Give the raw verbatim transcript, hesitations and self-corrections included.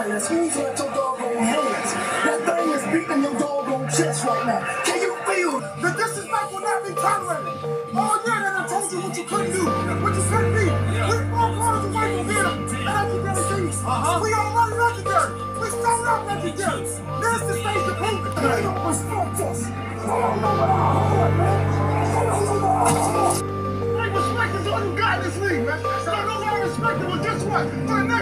mind and squeeze it at your doggone hands. That thing is beating your doggone chest right now. Can you feel the disrespect will not be tolerated? Oh yeah, then I told you what you couldn't do, what you couldn't be. We're four quarters away from here, and I can guarantee you, uh-huh. we already legendary. We started out legendary. This is the stage to prove it. They don't respect us. I don't know what I heard, man. I don't know what I heard. Hey, respect is all you got in this league, man. So I know what I respect it, but guess what?